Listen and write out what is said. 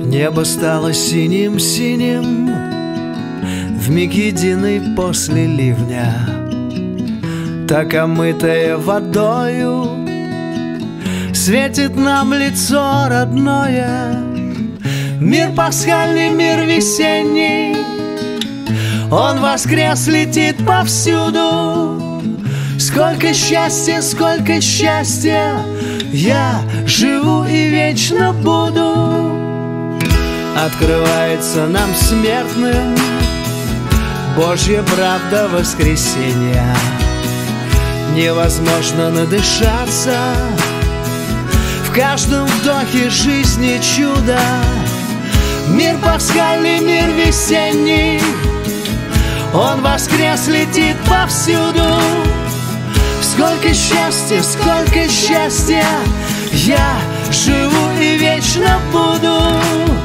Небо стало синим-синим вмиг единый после ливня, так омытое водою светит нам лицо родное. Мир пасхальный, мир весенний, он воскрес, летит повсюду. Сколько счастья, я живу и вечно буду. Открывается нам смертным Божья правда воскресенья. Невозможно надышаться, в каждом вдохе жизни чудо. Мир пасхальный, мир весенний, он воскрес, летит повсюду. Сколько счастья, я живу и вечно буду.